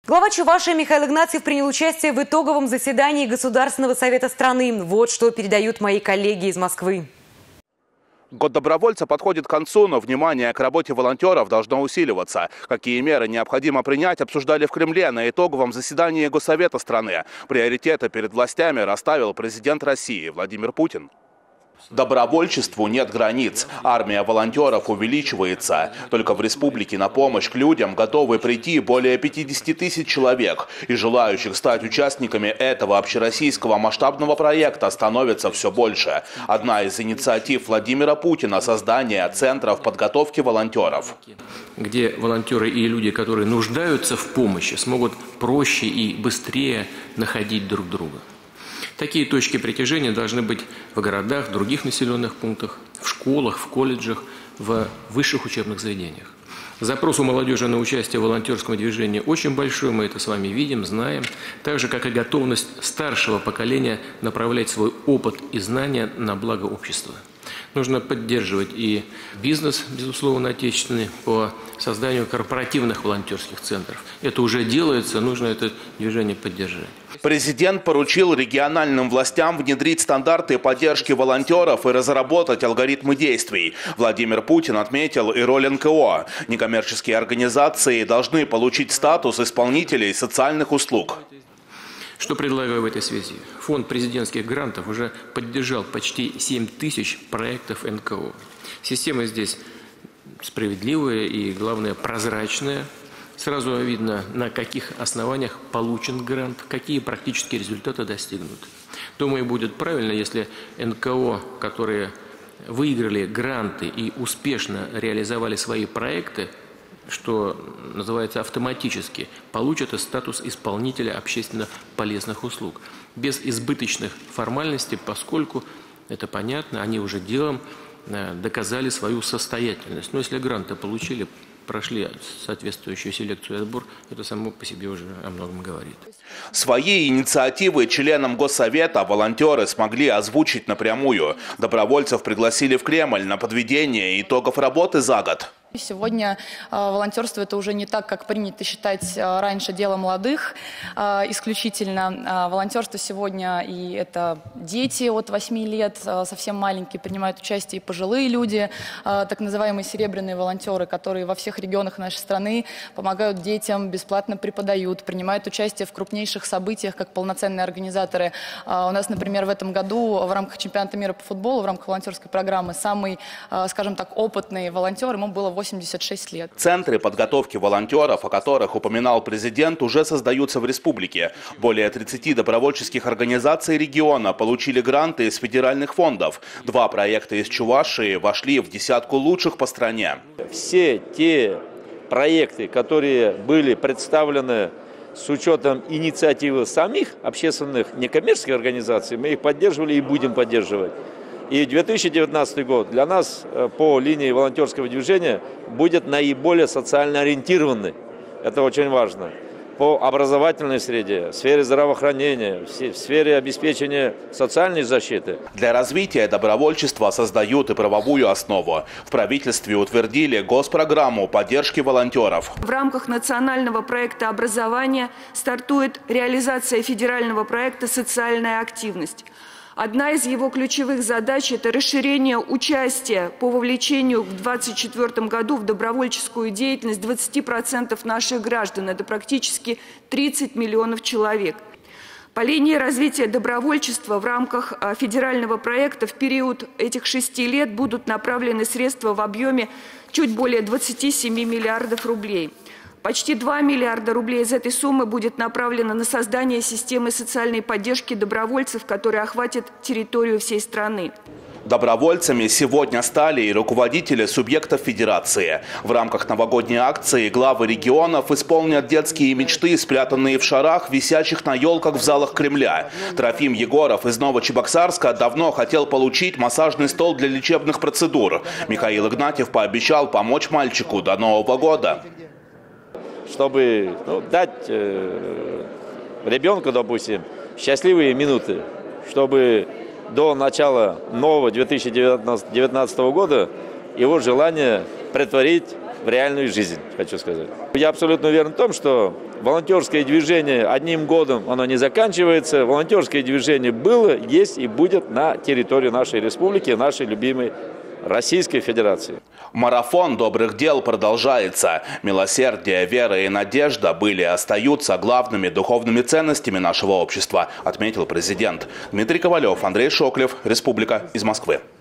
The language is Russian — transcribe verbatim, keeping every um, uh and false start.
Глава Чувашии Михаил Игнатьев принял участие в итоговом заседании Государственного совета страны. Вот что передают мои коллеги из Москвы. Год добровольца подходит к концу, но внимание к работе волонтеров должно усиливаться. Какие меры необходимо принять, обсуждали в Кремле на итоговом заседании Госсовета страны. Приоритеты перед властями расставил президент России Владимир Путин. Добровольчеству нет границ. Армия волонтеров увеличивается. Только в республике на помощь к людям готовы прийти более пятидесяти тысяч человек. И желающих стать участниками этого общероссийского масштабного проекта становится все больше. Одна из инициатив Владимира Путина – создание центров подготовки волонтеров. Где волонтеры и люди, которые нуждаются в помощи, смогут проще и быстрее находить друг друга. Такие точки притяжения должны быть в городах, в других населенных пунктах, в школах, в колледжах, в высших учебных заведениях. Запрос у молодежи на участие в волонтерском движении очень большой, мы это с вами видим, знаем. Так же, как и готовность старшего поколения направлять свой опыт и знания на благо общества. Нужно поддерживать и бизнес, безусловно, отечественный, по созданию корпоративных волонтерских центров. Это уже делается, нужно это движение поддержать. Президент поручил региональным властям внедрить стандарты поддержки волонтеров и разработать алгоритмы действий. Владимир Путин отметил и роль эн ка о. Некоммерческие организации должны получить статус исполнителей социальных услуг. Что предлагаю в этой связи? Фонд президентских грантов уже поддержал почти семь тысяч проектов эн ка о. Система здесь справедливая и, главное, прозрачная. Сразу видно, на каких основаниях получен грант, какие практические результаты достигнуты. Думаю, будет правильно, если эн ка о, которые выиграли гранты и успешно реализовали свои проекты, что называется автоматически, получат статус исполнителя общественно полезных услуг. Без избыточных формальностей, поскольку, это понятно, они уже делом доказали свою состоятельность. Но если гранты получили, прошли соответствующую селекцию и отбор, это само по себе уже о многом говорит. Свои инициативы членам Госсовета волонтеры смогли озвучить напрямую. Добровольцев пригласили в Кремль на подведение итогов работы за год. Сегодня э, волонтерство – это уже не так, как принято считать э, раньше, дело молодых э, исключительно. Э, волонтерство сегодня и это дети от восьми лет, э, совсем маленькие, принимают участие и пожилые люди, э, так называемые серебряные волонтеры, которые во всех регионах нашей страны помогают детям, бесплатно преподают, принимают участие в крупнейших событиях, как полноценные организаторы. Э, у нас, например, в этом году в рамках чемпионата мира по футболу, в рамках волонтерской программы, самый, э, скажем так, опытный волонтер, ему было восемьдесят шесть лет. Центры подготовки волонтеров, о которых упоминал президент, уже создаются в республике. Более тридцати добровольческих организаций региона получили гранты из федеральных фондов. Два проекта из Чувашии вошли в десятку лучших по стране. Все те проекты, которые были представлены с учетом инициативы самих общественных некоммерческих организаций, мы их поддерживали и будем поддерживать. И две тысячи девятнадцатый год для нас по линии волонтерского движения будет наиболее социально ориентированный. Это очень важно. По образовательной среде, в сфере здравоохранения, в сфере обеспечения социальной защиты. Для развития добровольчества создают и правовую основу. В правительстве утвердили госпрограмму поддержки волонтеров. В рамках национального проекта образования стартует реализация федерального проекта «Социальная активность». Одна из его ключевых задач – это расширение участия по вовлечению в две тысячи двадцать четвёртом году в добровольческую деятельность двадцати процентов наших граждан. Это практически тридцать миллионов человек. По линии развития добровольчества в рамках федерального проекта в период этих шести лет будут направлены средства в объеме чуть более двадцати семи миллиардов рублей. Почти два миллиарда рублей из этой суммы будет направлено на создание системы социальной поддержки добровольцев, которая охватит территорию всей страны. Добровольцами сегодня стали и руководители субъектов федерации. В рамках новогодней акции главы регионов исполнят детские мечты, спрятанные в шарах, висящих на елках в залах Кремля. Трофим Егоров из Новочебоксарска давно хотел получить массажный стол для лечебных процедур. Михаил Игнатьев пообещал помочь мальчику до Нового года. Чтобы ну, дать э, ребенку, допустим, счастливые минуты, чтобы до начала нового две тысячи девятнадцатого года его желание претворить в реальную жизнь, хочу сказать. Я абсолютно уверен в том, что волонтерское движение одним годом оно не заканчивается. Волонтерское движение было, есть и будет на территории нашей республики, нашей любимой Российской Федерации. Марафон добрых дел продолжается. Милосердие, вера и надежда были и остаются главными духовными ценностями нашего общества, отметил президент. Дмитрий Ковалев, Андрей Шоклев, Республика, из Москвы.